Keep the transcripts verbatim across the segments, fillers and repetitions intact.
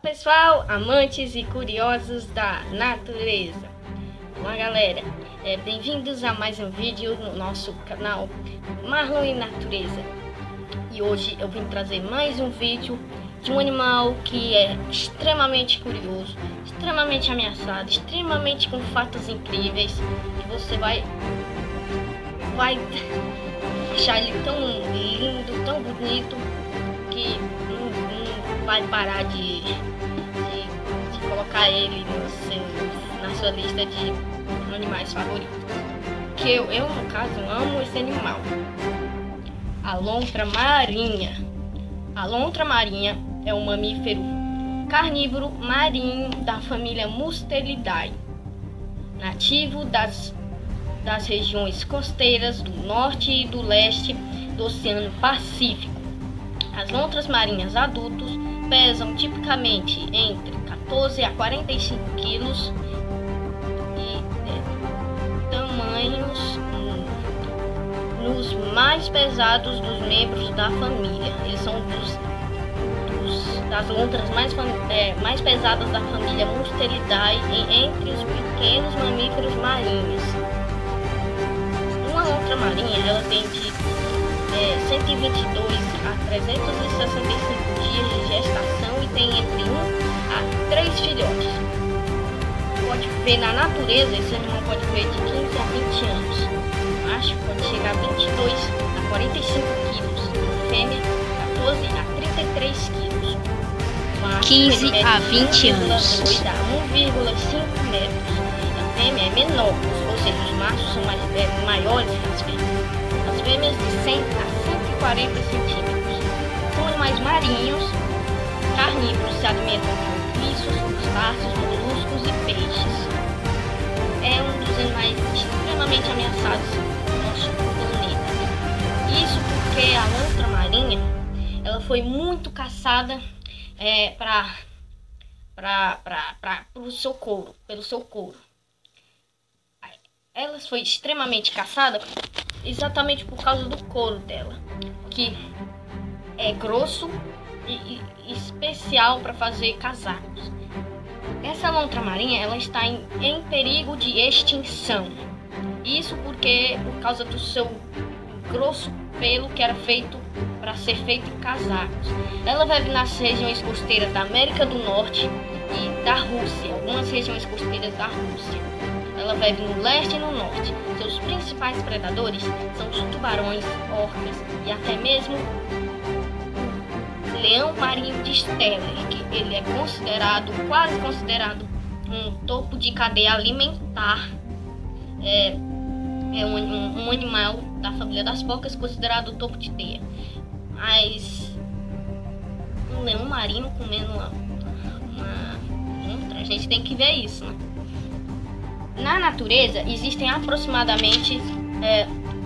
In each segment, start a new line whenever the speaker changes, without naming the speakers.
pessoal, amantes e curiosos da natureza. Olá galera, é, bem-vindos a mais um vídeo no nosso canal Marlon e Natureza. E hoje eu vim trazer mais um vídeo de um animal que é extremamente curioso, extremamente ameaçado, extremamente com fatos incríveis, que você vai, vai achar ele tão lindo, tão bonito, que não, não vai parar de, de, de colocar ele no seu, na sua lista de animais favoritos. Que eu, eu, no caso, amo esse animal. A lontra marinha. A lontra marinha é um mamífero carnívoro marinho da família Mustelidae, nativo das, das regiões costeiras do norte e do leste do Oceano Pacífico. As lontras marinhas adultos pesam tipicamente entre quatorze a quarenta e cinco quilos e é, tamanhos hum, nos mais pesados dos membros da família. Eles são dos, dos das lontras mais, é, mais pesadas da família Mustelidae e entre os pequenos mamíferos marinhos. Uma lontra marinha ela tem de É, cento e vinte e dois a trezentos e sessenta e cinco dias de gestação e tem entre um a três filhotes. Pode ver na natureza, esse animal pode ver de quinze a vinte anos. O macho pode chegar a vinte e dois a quarenta e cinco quilos. A fêmea, quatorze a trinta e três quilos.
quinze a vinte anos.
a um vírgula cinco metros. A fêmea é menor, ou seja, os machos são mais, é, maiores que as fêmeas. As fêmeas de cem a cento e quarenta centímetros. São animais marinhos, carnívoros, se alimentam de ouriços, crustáceos, moluscos e peixes. É um dos animais extremamente ameaçados do nosso planeta. Isso porque a lontra marinha ela foi muito caçada é, para o seu couro, pelo seu couro. Ela foi extremamente caçada exatamente por causa do couro dela, que é grosso e, e especial para fazer casacos. Essa lontra marinha ela está em, em perigo de extinção. Isso porque por causa do seu grosso pelo que era feito para ser feito em casacos. Ela vive nas regiões costeiras da América do Norte e da Rússia, algumas regiões costeiras da Rússia. Ela vive no leste e no norte. Seus principais predadores são os tubarões, orcas e até mesmo o leão marinho de Steller, que ele é considerado, quase considerado, um topo de cadeia alimentar. É, é um, um, um animal da família das focas considerado o topo de teia. Mas um leão marinho comendo uma, uma lontra, a gente tem que ver isso, né? Na natureza existem aproximadamente é,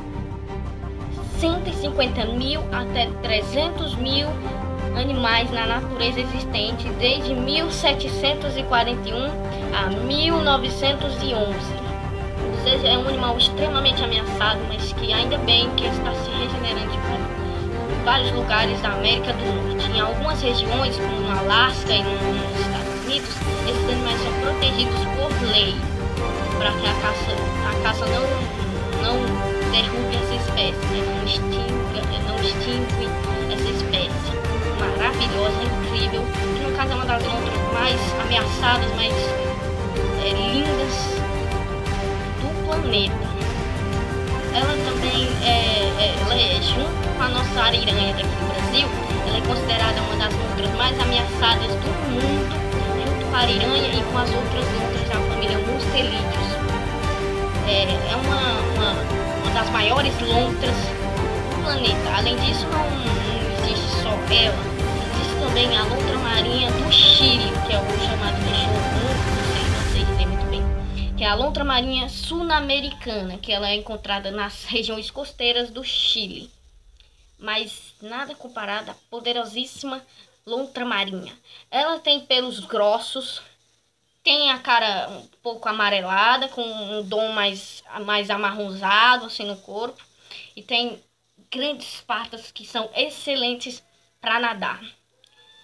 cento e cinquenta mil até trezentos mil animais na natureza existente desde mil setecentos e quarenta e um a mil novecentos e onze. Ou seja, é um animal extremamente ameaçado, mas que ainda bem que está se regenerando por vários lugares da América do Norte. Em algumas regiões, como no Alasca e nos Estados Unidos, esses animais são protegidos por lei, para que a caça, a caça não, não derrube essa espécie, né? não, extinga, não extingue essa espécie maravilhosa, incrível, que no caso é uma das lontras mais ameaçadas, mais é, lindas do planeta. Ela também é, é, ela é, junto com a nossa ariranha daqui do Brasil, ela é considerada uma das lontras mais ameaçadas do mundo, junto com a ariranha e com as outras lontras da família Mustelídeos. É, é uma, uma, uma das maiores lontras do planeta. Além disso, não, não existe só ela, existe também a lontra marinha do Chile, que é o chamado de Shogun, não sei, não sei dizer muito bem, que é a lontra marinha sul-americana, que ela é encontrada nas regiões costeiras do Chile. Mas nada comparada à poderosíssima lontra marinha. Ela tem pelos grossos, tem a cara um pouco amarelada, com um tom mais, mais amarronzado assim no corpo. E tem grandes patas que são excelentes para nadar.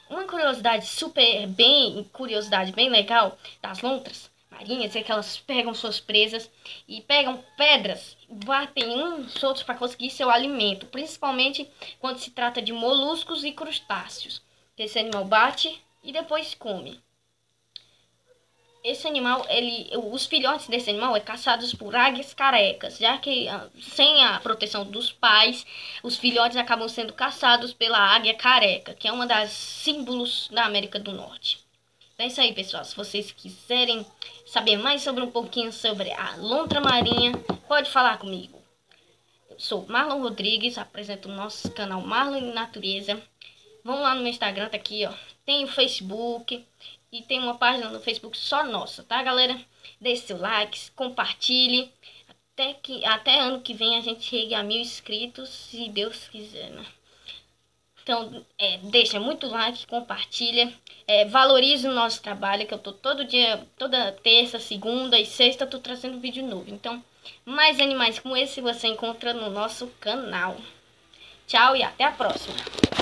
uma curiosidade super bem, curiosidade bem legal das lontras marinhas é que elas pegam suas presas e pegam pedras, batem uns outros para conseguir seu alimento, principalmente quando se trata de moluscos e crustáceos. Esse animal bate e depois come. Esse animal, ele, os filhotes desse animal é caçados por águias carecas, já que sem a proteção dos pais, os filhotes acabam sendo caçados pela águia careca, que é uma das símbolos da América do Norte. Então é isso aí, pessoal. Se vocês quiserem saber mais sobre um pouquinho sobre a lontra marinha, pode falar comigo. Eu sou Marlon Rodrigues, apresento o nosso canal Marlon Natureza. Vamos lá no meu Instagram, tá aqui, ó. Tem o Facebook e tem uma página no Facebook só nossa, tá, galera? Deixe seu like, compartilhe. Até, que, até ano que vem a gente chegue a mil inscritos, se Deus quiser, né? Então, é, deixa muito like, compartilha. É, valorize o nosso trabalho, que eu tô todo dia, toda terça, segunda e sexta, eu tô trazendo vídeo novo. Então, mais animais como esse você encontra no nosso canal. Tchau e até a próxima.